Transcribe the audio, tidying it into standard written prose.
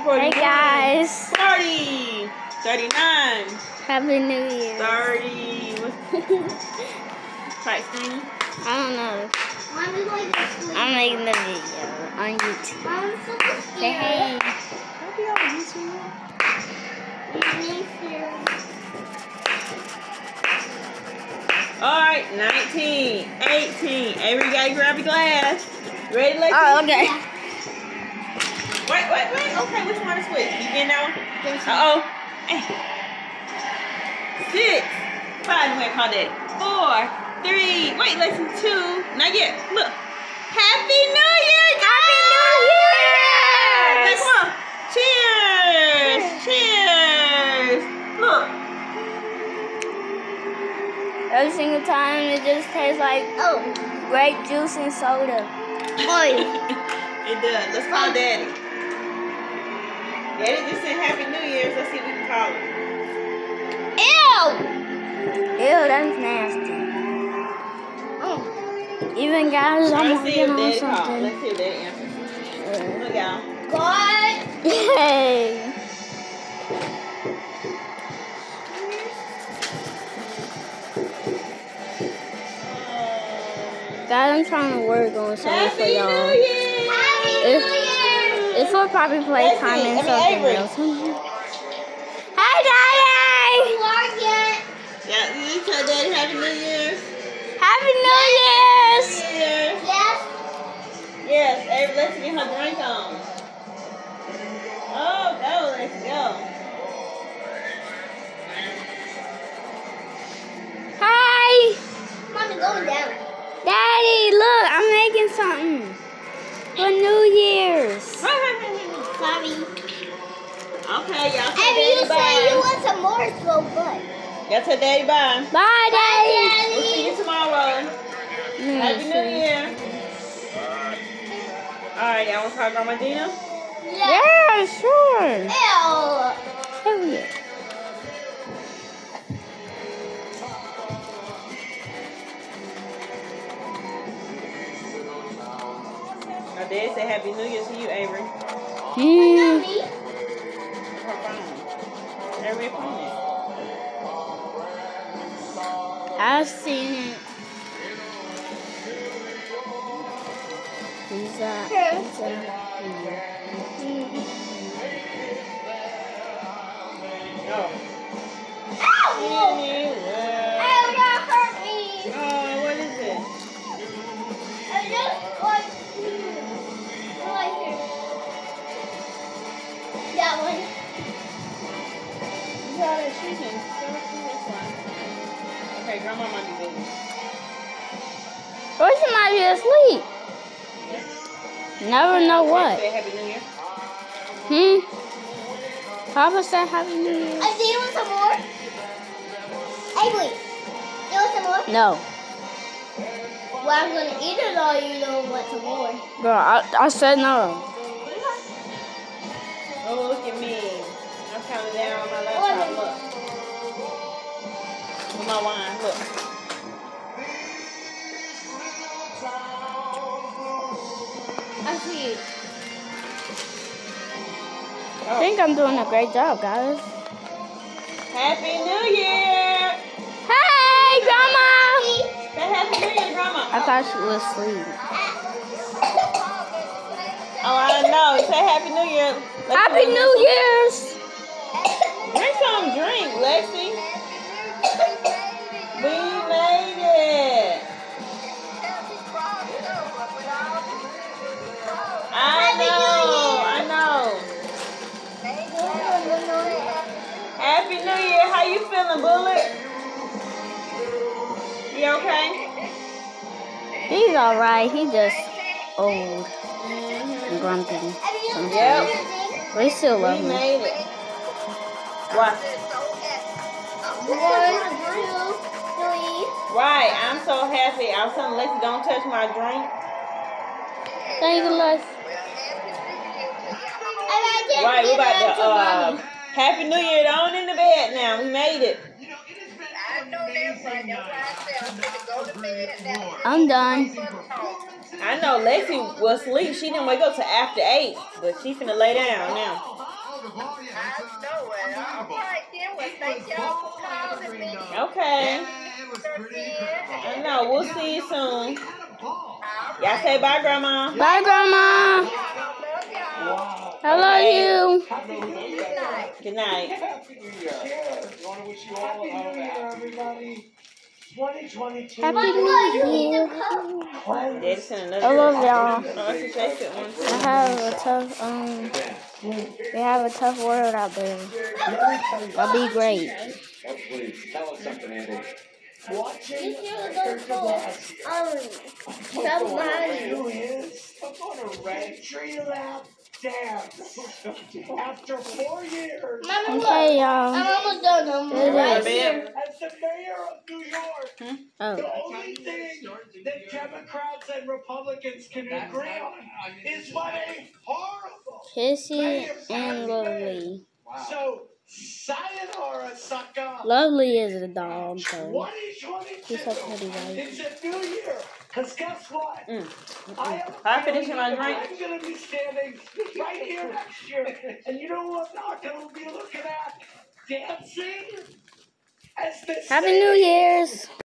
Hey guys. 40. 39. Happy New Year. 30. Type screen? I don't know. I'm making the video on YouTube. Say hey. Don't be on YouTube. Alright, 19, 18. Avery, gotta grab your glass. Ready, Lexi? Oh, okay. Wait. Okay, which one to switch? You getting that one? Uh-oh. 6, 5, I'm gonna call that. 4, 3, wait, Lexi, 2, not yet. Look. Happy New Year, guys! Happy New Year! Come on. Cheers! Cheers! Look. Every single time it just tastes like grape juice and soda. It does. Let's call Daddy. Daddy just said Happy New Year's. Let's see if we can call him. Ew, that's nasty. Even guys, I'm Let's see if working on Daddy called. something. Let's see if Daddy answers. Look out. God! Yay! Guys, I'm trying to work on something for y'all. Happy New Year! Happy New Year! If we'll probably play comment something else. Hi, Daddy! Yeah, you tell Daddy Happy New Year's. Happy New Year's! Yes, Avery, let's get her drink on. Oh, go, let's go. Hi! Mommy, going down. Daddy, look, I'm making something for New Year's. Sorry. Okay, y'all tell And you Daddy say bye. you want some more, so good. Y'all tell Daddy bye. Bye, Daddy. We'll see you tomorrow. Happy New Year. Alright, y'all want to call Grandma Gina? Yeah, sure. Ew. Hell yeah. My dad said Happy New Year to you, Avery. Mommy. Her phone. Avery, phone it. I've seen it. Pizza. Oh. Ow! Anywhere. Ow, that hurt me. Oh, what is it? I just like here. That one. You got it, chicken. Go through this one. Okay, Grandma might be busy. Or she might be asleep. Never know what. Say Happy New Year. Papa said Happy New Year. I see you want some more? Avery, you want some more? No. Well, I'm gonna eat it all. You don't want some more. Girl, I said no. Oh, look at me. I'm counting down on my laptop. Look. With my wine. Look. I see it. I think I'm doing a great job, guys. Happy New Year. Hey, Grandma! Say Happy New Year, Grandma. I thought she was asleep. Oh, I know. Say Happy New Year. Happy New Year's! Drink some drink, Lexi. We made it. I know. Happy New Year. How you feeling, Bullet? You okay? He's alright. He just old and grumpy sometimes. Yep. But he still We loves me. made it. Why? 1, 2, 3. Right. I'm so happy. I was telling Lexi, don't touch my drink. Thank you, Les. Right. We about to Happy New Year. On in the bed now. We made it. I'm done. I know Lexi was asleep. She didn't wake up till after 8, but she finna lay down now. Okay. I know. We'll see you soon. Y'all say bye, Grandma. Bye, Grandma. I love you. Good night. Happy New Year. Want to wish you all a happy New Year, everybody. 2022. Happy New Year. I love y'all. I have a tough we have a tough world out there. I'll be great. Please tell us something, Andy. Watching I'm going to red tree lap dance after 4 years. Okay, y'all. I'm almost done. It is. As the mayor of New York, Oh. the only thing that Democrats and Republicans can agree on is what a horrible Kissy and Lovely. So, sayonara, sucker. Lovely is a dog, though. 2022 He's so pretty, right? It's a new year. Because guess what? I'm finishing my drink. I'm going to be standing right here next year. And you know what I'm not going to be looking at? Dancing as the Happy New Year's.